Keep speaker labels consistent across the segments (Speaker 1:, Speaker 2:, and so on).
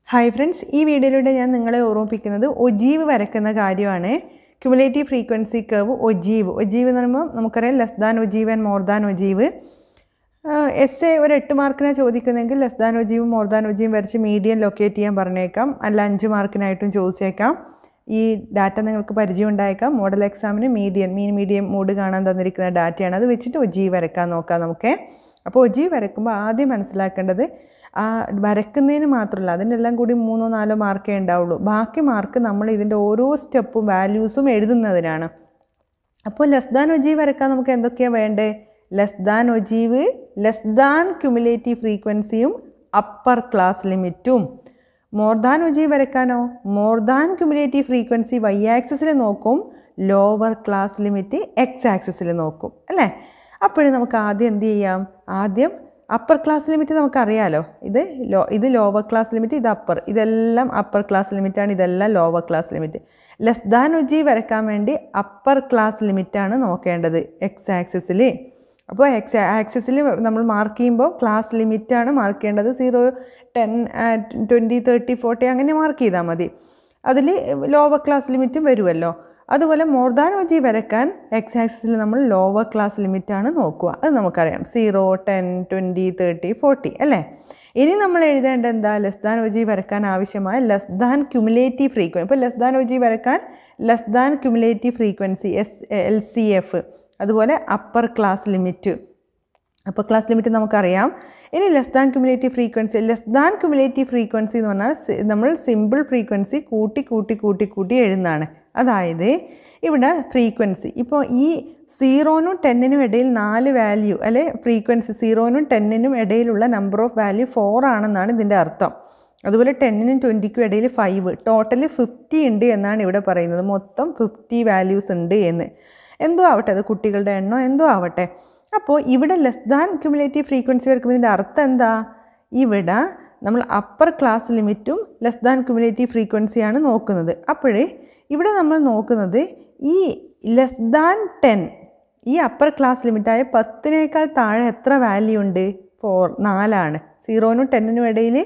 Speaker 1: Hi friends, this video I will show you Ogive cumulative frequency curve Ogive. Ogive is less than Ogive and more than Ogive. Essay or 8 mark less than Ogive, more than Ogive median locate and 5 mark choose this data model exam median medium mode data which Ogive Ogive വരക്കുന്നതിന് മാത്രമല്ല അതിനെല്ലാം കൂടി 3-4 മാർക്കേ ഉണ്ടാവുള്ളൂ ബാക്കി mark നമ്മൾ ഇതിന്റെ ഓരോ സ്റ്റെപ്പും വാല്യൂസും എഴുതുന്നതിനാണ് അപ്പോൾ less than ogive വരക്കാൻ നമുക്ക് എന്തൊക്കെയാ വേണ്ടേ less than ogive less than cumulative ഫ്രീക്വൻസിയും അപ്പർ ക്ലാസ് ലിമിറ്റും മോർ ദാൻ ഒജീവ് വരക്കാനോ more than cumulative frequency y ആക്സിസിൽ നോക്കും ലോവർ ക്ലാസ് ലിമിറ്റ് x ആക്സിസിൽ നോക്കും അല്ലേ അപ്പോൾ നമുക്ക് ആദ്യം എന്ത് ചെയ്യാം ആദ്യം upper class limit നമുക്ക് അറിയാലോ ഇത് lower class limit ഇത് upper ഇതെല്ലാം upper class limit ആണ് ഇതെല്ലാം lower class limit less than g വരക്കാൻ വേണ്ടി upper class limit ആണ് നോക്കേണ്ടത് x axis ൽ അപ്പോൾ x axis ൽ നമ്മൾ മാർക്ക് ചെയ്യുമ്പോൾ class limit ആണ് മാർക്ക് ചെയ്യേണ്ടത് 0 10 20 30 40 അങ്ങനെ മാർക്ക് ചെയ്താൽ മതി അതിൽ lower class limit വരുമല്ലോ അതുപോലെ more than g വരക്കാൻ x axis ൽ നമ്മൾ lower class limit ആണ് നോക്കുക അത് നമുക്കറിയാം 0 10 20 30 40 അല്ലേ ഇനി നമ്മൾ എഴുതേണ്ടത് എന്താ less than g വരക്കാൻ ആവശ്യമായ less than cumulative frequency അപ്പോൾ less than g വരക്കാൻ less than cumulative frequency LCF അതുപോലെ upper class limit upper class limit നമുക്കറിയാം ഇനി less than cumulative frequency എന്ന് പറഞ്ഞാൽ നമ്മൾ സിമ്പിൾ ഫ്രീക്വൻസി കൂട്ടി എഴുതുന്നതാണ് അതായത് ഇവിടെ ഫ്രീക്വൻസി ഇപ്പോൾ ഈ 0 നും 10 നും ഇടയിൽ 4 വാല്യൂ അല്ലേ ഫ്രീക്വൻസി 0 നും 10 നും ഇടയിലുള്ള നമ്പർ ഓഫ് വാല്യൂ 4 ആണെന്നാണ് ഇതിന്റെ അർത്ഥം അതുപോലെ 10 നും 20 ക്കും ഇടയിൽ 5 ടോട്ടൽ 50 ഉണ്ട് എന്നാണ് ഇവിടെ പറയുന്നത് മൊത്തം 50 വാല്യൂസ് ഉണ്ട് എന്ന് എന്തോ ആവട്ടെ അത് കുട്ടികളുടെ എണ്ണോ എന്തോ ആവട്ടെ അപ്പോൾ ഇവിടെ ലെസ് ദാൻ ക്യുമുലേറ്റീവ് ഫ്രീക്വൻസി വരക്കുമ്പോൾ ഇതിന്റെ അർത്ഥം എന്താ ഇവിടെ നമ്മൾ അപ്പർ ക്ലാസ് ലിമിറ്റും ലെസ് ദാൻ ക്യുമുലേറ്റീവ് ഫ്രീക്വൻസി ആണ് നോക്കുന്നത് അപ്പോൾ ഇവിടെ നമ്മൾ നോക്കുന്നത് ഈ ലെസ് ദാൻ 10 ഈ അപ്പർ ക്ലാസ് ലിമിറ്റ് ആയ 10 നേക്കാൾ താഴെ എത്ര വാല്യൂ ഉണ്ട് 4 ആണ് 0 നും 10 നും ഇടയിൽ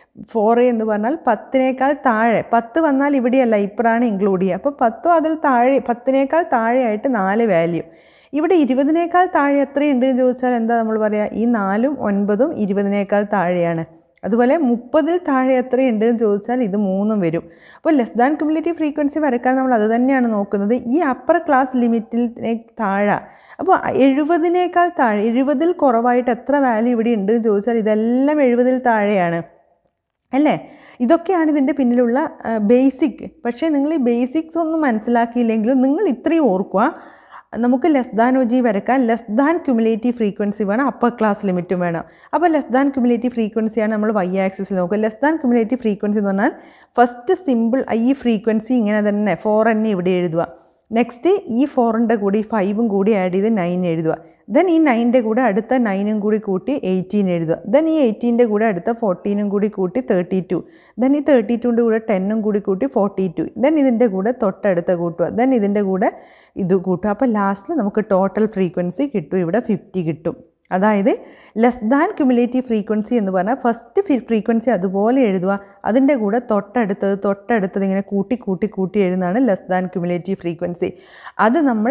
Speaker 1: 4 എന്ന് പറഞ്ഞാൽ 10 നേക്കാൾ താഴെ 10 വന്നാൽ ഇവിടെയല്ല ഇപ്പറാണ് ഇൻക്ലൂഡ് ചെയ്യുക അപ്പോൾ 10 അതിൽ താഴെ 10 നേക്കാൾ താഴെ ആയിട്ട് 4 വാല്യൂ ഇവിടെ 20 നേക്കാൾ താഴെ എത്രയുണ്ട് എന്ന് ചോദിച്ചാൽ എന്താ നമ്മൾ പറയാ ഈ 4 ഉം 9 ഉം 20 നേക്കാൾ താഴെയാണ് അതുപോലെ 30 ൽ താഴെ എത്രയുണ്ട് എന്ന് ചോദിച്ചാൽ ഇത് 3 ഉം വരും അപ്പോൾ ലെസ് ദാൻ ക്യുമുലേറ്റീവ് ഫ്രീക്വൻസി വരക്കാൻ നമ്മൾ അത് തന്നെയാണ് നോക്കുന്നത് ഈ അപ്പർ ക്ലാസ് ലിമിറ്റിൽ താഴെ അപ്പോൾ 70 നേക്കാൾ താഴെ 70 ൽ കുറവായിട്ട് എത്ര വാല്യൂ ഇവിടെ ഉണ്ട് എന്ന് ചോദിച്ചാൽ ഇതെല്ലാം 70 ൽ താഴെയാണ് അല്ലേ ഇതൊക്കെയാണ് ഇതിന്റെ പിന്നിലുള്ള ബേസിക് പക്ഷേ നിങ്ങൾ ഈ ബേസിക്സ് ഒന്നും മനസ്സിലാക്കിയില്ലെങ്കിലും നിങ്ങൾ ഇത്രയും ഓർക്കുക നമുക്ക് ലെസ് ദാൻ ഒജി വരക്കാൻ ലെസ് ദാൻ ക്യുമുലേറ്റീവ് ഫ്രീക്വൻസി വേണം അപ്പർ ക്ലാസ് ലിമിറ്റും വേണം അപ്പോൾ ലെസ് ദാൻ ക്യുമുലേറ്റീവ് ഫ്രീക്വൻസിയാണ് നമ്മൾ y ആക്സിസിൽ നോക്കുക ലെസ് ദാൻ ക്യുമുലേറ്റീവ് ഫ്രീക്വൻസി എന്ന് പറഞ്ഞാൽ ഫസ്റ്റ് സിമ്പിൾ ഈ ഫ്രീക്വൻസി ഇങ്ങനെ തന്നെ 4 തന്നെ ഇവിടെ എഴുതുക നെക്സ്റ്റ് ഈ 4ന്റെ കൂടി 5 ഉം കൂടി ആഡ് ചെയ്ത് 9 എഴുതുക then ഈ 9ന്റെ കൂടെ അടുത്ത 9 ഉം കൂടി കൂട്ടി 18 എഴുതുക then ഈ 18ന്റെ കൂടെ അടുത്ത 14 ഉം കൂടി കൂട്ടി 32 then ഈ 32ന്റെ കൂടെ 10 ഉം കൂടി കൂട്ടി 42 then ഇതിന്റെ കൂടെ തൊട്ടടുത്ത കൂട്ടുക then ഇതിന്റെ കൂടെ ഇത് കൂട്ടുക അപ്പോൾ ലാസ്റ്റിൽ നമുക്ക് ടോട്ടൽ ഫ്രീക്വൻസി കിട്ടും ഇവിടെ 50 കിട്ടും അതായത് ലെസ് ദാൻ ക്യുമുലേറ്റീവ് ഫ്രീക്വൻസി എന്ന് പറഞ്ഞാൽ ഫസ്റ്റ് ഫ്രീക്വൻസി അതുപോലെ എഴുതുക അതിന്റെ കൂടെ തൊട്ടടുത്തത് ഇങ്ങനെ കൂട്ടി എഴുതുന്നതാണ് ലെസ് ദാൻ ക്യുമുലേറ്റീവ് ഫ്രീക്വൻസി അത് നമ്മൾ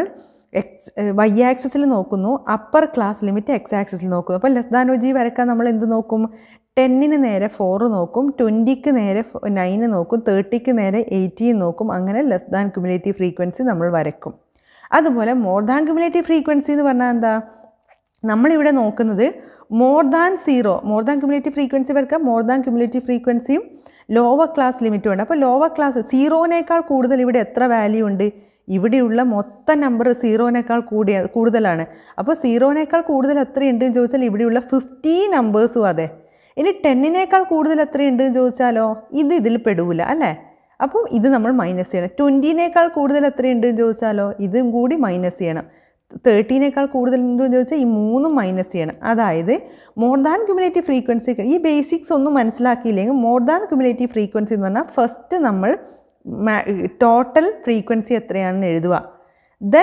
Speaker 1: y ആക്സിസിൽ നോക്കുന്നു അപ്പർ ക്ലാസ് ലിമിറ്റ് x ആക്സിസിൽ നോക്കുന്നു അപ്പോൾ ലെസ് ദാൻ ഒജി വരക്കാൻ നമ്മൾ എന്ത് നോക്കും 10 ന് നേരെ 4 നോക്കും 20 ക്ക് നേരെ 9 നോക്കും 30 ക്ക് നേരെ 18 നോക്കും അങ്ങനെ ലെസ് ദാൻ ക്യുമുലേറ്റീവ് ഫ്രീക്വൻസി നമ്മൾ വരക്കും അതുപോലെ മോർ ദാൻ ക്യുമുലേറ്റീവ് ഫ്രീക്വൻസി എന്ന് പറഞ്ഞാൽ എന്താ നമ്മൾ ഇവിടെ നോക്കുന്നത് മോർ ദാൻ ക്യുമുലേറ്റീവ് ഫ്രീക്വൻസി വരക്കാം മോർ ദാൻ ക്യുമുലേറ്റീവ് ഫ്രീക്വൻസിയും ലോവർ ക്ലാസ് ലിമിറ്റും ഉണ്ട് അപ്പോൾ ലോവർ ക്ലാസ് 0 നേക്കാൾ കൂടുതൽ ഇവിടെ എത്ര വാല്യൂ ഉണ്ട് ഇവിടെയുള്ള മൊത്തം നമ്പർ 0 നേക്കാൾ കൂടുതലാണ് അപ്പോൾ 0 നേക്കാൾ കൂടുതൽ എത്രയുണ്ട് എന്ന് ചോദിച്ചാൽ ഇവിടെയുള്ള 50 നമ്പേഴ്സും അതെ ഇനി 10 നേക്കാൾ കൂടുതൽ എത്രയുണ്ട് എന്ന് ചോദിച്ചാലോ ഇതിൽ പെടൂല അല്ലേ അപ്പോൾ ഇത് നമ്മൾ മൈനസ് ചെയ്യണം 20 നേക്കാൾ കൂടുതൽ എത്രയുണ്ട് എന്ന് ചോദിച്ചാലോ ഇതും കൂടി മൈനസ് ചെയ്യണം 30 നേക്കാൾ കൂടുതൽ ഉണ്ടെന്ന് ചോദിച്ചാൽ ഈ 3 മൈനസ് ചെയ്യണം അതായത് മോർ ദാൻ ക്യുമുലേറ്റീവ് ഫ്രീക്വൻസി ഈ ബേസിക്സ് ഒന്നും മനസ്സിലാക്കിയില്ലെങ്കിൽ മോർ ദാൻ ക്യുമുലേറ്റീവ് ഫ്രീക്വൻസി എന്ന് പറഞ്ഞാൽ ഫസ്റ്റ് നമ്മൾ ടോട്ടൽ ഫ്രീക്വൻസി എത്രയാണെന്ന് എഴുതുക then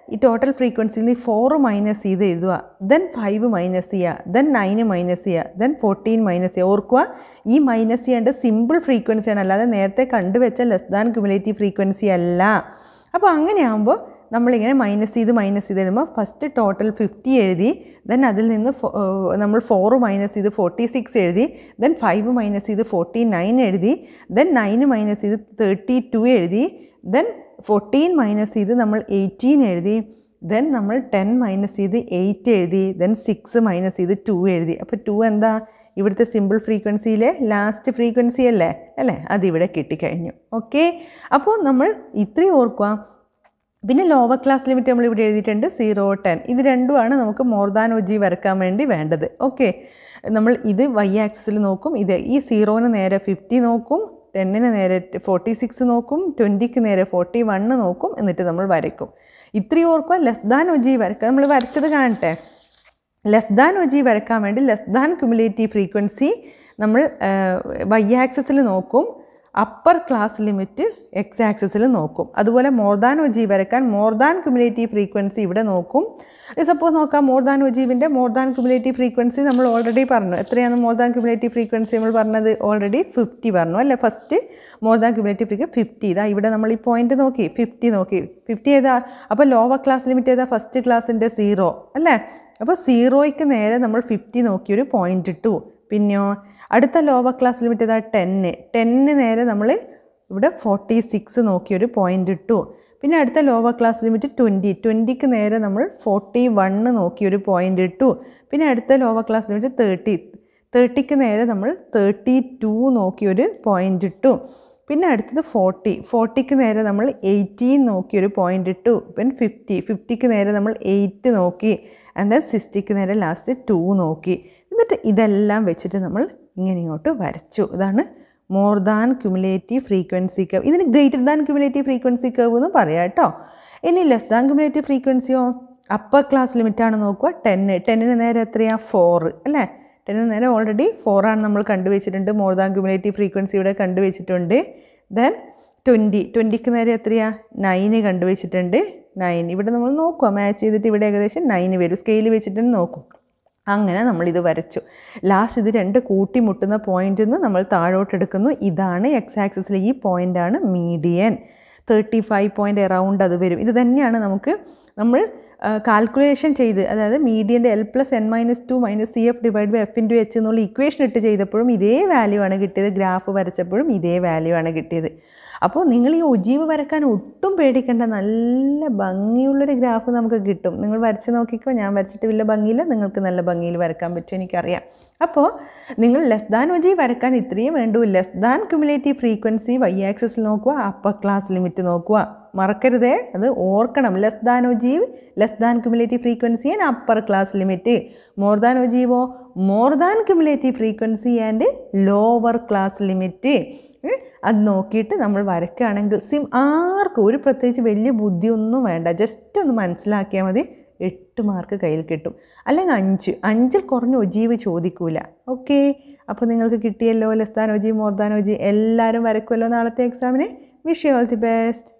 Speaker 1: ഈ ടോട്ടൽ ഫ്രീക്വൻസിയിൽ നിന്ന് 4 മൈനസ് ചെയ്ത് എഴുതുക, ദെൻ 5 മൈനസ് ചെയ്യുക, ദെൻ 9 മൈനസ് ചെയ്യുക, ദെൻ 14 മൈനസ് ചെയ്യുക. ഓർക്കുക, ഈ മൈനസ് ചെയ്യേണ്ട സിമ്പിൾ ഫ്രീക്വൻസിയാണ്, അല്ലാതെ നേരത്തെ കണ്ടുവെച്ച ലെസ് ദാൻ ക്യുമുലേറ്റീവ് ഫ്രീക്വൻസി അല്ല. അപ്പോൾ അങ്ങനെയാകുമ്പോൾ നമ്മളിങ്ങനെ മൈനസ് ചെയ്ത് എഴുതുമ്പോൾ ഫസ്റ്റ് ടോട്ടൽ 50 എഴുതി, ദെൻ അതിൽ നിന്ന് നമ്മൾ 4 മൈനസ് ചെയ്ത് 46 എഴുതി, ദെൻ 5 മൈനസ് ചെയ്ത് 49 എഴുതി, ദെൻ 9 മൈനസ് ചെയ്ത് 32 എഴുതി, ദെൻ 14 മൈനസ് ചെയ്ത് നമ്മൾ 18 എഴുതി, ദെൻ നമ്മൾ 10 മൈനസ് ചെയ്ത് 8 എഴുതി, ദെൻ 6 മൈനസ് ചെയ്ത് 2 എഴുതി. അപ്പോൾ 2 എന്താ? ഇവിടുത്തെ സിമ്പിൾ ഫ്രീക്വൻസിയിലെ ലാസ്റ്റ് ഫ്രീക്വൻസി അല്ലേ? അതിവിടെ കിട്ടിക്കഴിഞ്ഞു. ഓക്കെ, അപ്പോൾ നമ്മൾ ഇത്രയും ഓർക്കുക. പിന്നെ ലോവർ ക്ലാസ് ലിമിറ്റ് നമ്മൾ ഇവിടെ എഴുതിയിട്ടുണ്ട് 0, 10. ഇത് രണ്ടുമാണ് നമുക്ക് മോർ ദാൻ ഒജീവ് വരക്കാൻ വേണ്ടി വേണ്ടത്. ഓക്കെ, നമ്മൾ ഇത് y ആക്സിസിൽ നോക്കും, ഇത് ഈ 0-ന് നേരെ 50 നോക്കും, 10-ന് നേരെ 46 നോക്കും, 20-ക്ക് നേരെ 41 നോക്കും, എന്നിട്ട് നമ്മൾ വരയ്ക്കും. ഇത്രയും ഓർക്കുക. ലെസ് ദാൻ ഒജീവ് വരക്കുക. നമ്മൾ വരച്ചത് കാണട്ടെ. ലെസ് ദാൻ ഒജീവ് വരക്കാൻ വേണ്ടി ലെസ് ദാൻ ക്യുമുലേറ്റീവ് ഫ്രീക്വൻസി നമ്മൾ y ആക്സിസിൽ നോക്കും, അപ്പർ ക്ലാസ് ലിമിറ്റ് എക്സ് ആക്സിസിൽ നോക്കും. അതുപോലെ മോർ ദാൻ ഒജീവ് വരക്കാൻ മോർ ദാൻ ക്യുമുലേറ്റീവ് ഫ്രീക്വൻസി ഇവിടെ നോക്കും. സപ്പോസ് നോക്കാം, മോർ ദാൻ ഒജീവിൻ്റെ മോർ ദാൻ ക്യുമുലേറ്റീവ് ഫ്രീക്വൻസി നമ്മൾ ഓൾറെഡി പറഞ്ഞു. എത്രയാണ് മോർ ദാൻ ക്യുമുലേറ്റീവ് ഫ്രീക്വൻസി നമ്മൾ പറഞ്ഞത്? ഓൾറെഡി 50 പറഞ്ഞു അല്ലേ? First more than cumulative frequency 50. ഇതാ ഇവിടെ നമ്മൾ ഈ പോയിന്റ് നോക്കി, 50 നോക്കി. 50 ഏതാ? അപ്പോൾ ലോവർ ക്ലാസ് ലിമിറ്റ് ഏതാ? ഫസ്റ്റ് ക്ലാസ്സിൻ്റെ 0 അല്ലേ? അപ്പോൾ 0-ക്ക് നേരെ നമ്മൾ 50 നോക്കിയൊരു പോയിന്റ് ഇട്ടു. പിന്നെയോ അടുത്ത ലോവർ ക്ലാസ് ലിമിറ്റ് ഏതാ? 10-ന് നേരെ നമ്മൾ ഇവിടെ 46 നോക്കിയൊരു പോയിന്റ് ഇട്ടു. പിന്നെ അടുത്ത ലോവർ ക്ലാസ് ലിമിറ്റ് 20-ക്ക് നേരെ നമ്മൾ 41 നോക്കിയൊരു പോയിന്റ് ഇട്ടു. പിന്നെ അടുത്ത ലോവർ ക്ലാസ് ലിമിറ്റ് 30-ക്ക് നേരെ നമ്മൾ 32 നോക്കിയൊരു പോയിന്റ് ഇട്ടു. പിന്നെ അടുത്തത് 40-ക്ക് നേരെ നമ്മൾ 18 നോക്കിയൊരു പോയിന്റ് ഇട്ടു. പിന്നെ 50-ക്ക് നേരെ നമ്മൾ 8 നോക്കി. ആൻഡ് ദെൻ 60-ക്ക് നേരെ ലാസ്റ്റ് 2 നോക്കി. എന്നിട്ട് ഇതെല്ലാം വെച്ചിട്ട് നമ്മൾ ഇങ്ങനെ ഇങ്ങോട്ട് വരച്ചു. ഇതാണ് more than cumulative frequency curve. ഇതിന് greater than cumulative frequency curve എന്ന് പറയാം കേട്ടോ. ഇനി ലെസ് ദാൻ ക്യുമുലേറ്റീവ് ഫ്രീക്വൻസിയോ? അപ്പർ ക്ലാസ് ലിമിറ്റാണ് നോക്കുക. 10-ന് നേരെ എത്രയാണ്? 4 അല്ലേ? 10-ന് നേരെ ഓൾറെഡി 4 ആണ് നമ്മൾ കണ്ടുവച്ചിട്ടുണ്ട്. മോർ ദാൻ ക്യുമുലേറ്റീവ് ഫ്രീക്വൻസി ഇവിടെ കണ്ടുവച്ചിട്ടുണ്ട്. ദെൻ 20-ക്ക് നേരെ എത്രയാണ്? 9 കണ്ടുവച്ചിട്ടുണ്ട്. 9 ഇവിടെ നമ്മൾ നോക്കുക, മാച്ച് ചെയ്തിട്ട് ഇവിടെ ഏകദേശം 9 വരും. സ്കെയിൽ വെച്ചിട്ട് നോക്കും. അങ്ങനെ നമ്മളിത് വരച്ചു. ലാസ്റ്റ് ഇത് രണ്ട് കൂട്ടിമുട്ടുന്ന പോയിന്റിൽ നിന്ന് നമ്മൾ താഴോട്ട് എടുക്കുന്നു. ഇതാണ് എക്സ് ആക്സിസിൽ ഈ പോയിൻ്റാണ് മീഡിയൻ. 35 പോയിൻ്റ് അറൗണ്ട് അത് വരും. ഇത് തന്നെയാണ് നമ്മൾ കാൽക്കുലേഷൻ ചെയ്ത്, അതായത് മീഡിയൻ്റെ L+N-2 - CF / F/H എന്നുള്ള ഇക്വേഷൻ ഇട്ട് ചെയ്തപ്പോഴും ഇതേ വാല്യൂ ആണ് കിട്ടിയത്. ഗ്രാഫ് വരച്ചപ്പോഴും ഇതേ വാല്യൂ ആണ് കിട്ടിയത്. അപ്പോൾ നിങ്ങൾ ഈ ഒജീവ് വരക്കാൻ ഒട്ടും പേടിക്കേണ്ട, നല്ല ഭംഗിയുള്ളൊരു ഗ്രാഫ് നമുക്ക് കിട്ടും. നിങ്ങൾ വരച്ച് നോക്കിക്കോ. ഞാൻ വരച്ചിട്ട് വലിയ ഭംഗിയില്ല, നിങ്ങൾക്ക് നല്ല ഭംഗിയിൽ വരക്കാൻ പറ്റും, എനിക്കറിയാം. അപ്പോൾ നിങ്ങൾ ലെസ് ദാൻ ഒജീവ് വരക്കാൻ ഇത്രയും വേണ്ടൂ. Less than cumulative frequency y ആക്സിസിൽ നോക്കുക, അപ്പർ ക്ലാസ് ലിമിറ്റ് നോക്കുക. മറക്കരുതേ, അത് ഓർക്കണം. Less than ogive, less than cumulative frequency and upper class limit. More than ഒജീവോ? More than cumulative frequency and lower class limit. അത് നോക്കിയിട്ട് നമ്മൾ വരയ്ക്കുകയാണെങ്കിൽ ആർക്കും ഒരു പ്രത്യേകിച്ച് വലിയ ബുദ്ധിയൊന്നും വേണ്ട, ജസ്റ്റ് ഒന്ന് മനസ്സിലാക്കിയാൽ മതി. 8 മാർക്ക് കയ്യിൽ കിട്ടും. അല്ലെങ്കിൽ 5-ൽ കുറഞ്ഞ ഒജീവ് ചോദിക്കൂല. ഓക്കെ, അപ്പോൾ നിങ്ങൾക്ക് കിട്ടിയല്ലോ less than ogive, more than ogive. എല്ലാവരും വരയ്ക്കുമല്ലോ നാളത്തെ എക്സാമിന്. Wish you all the best.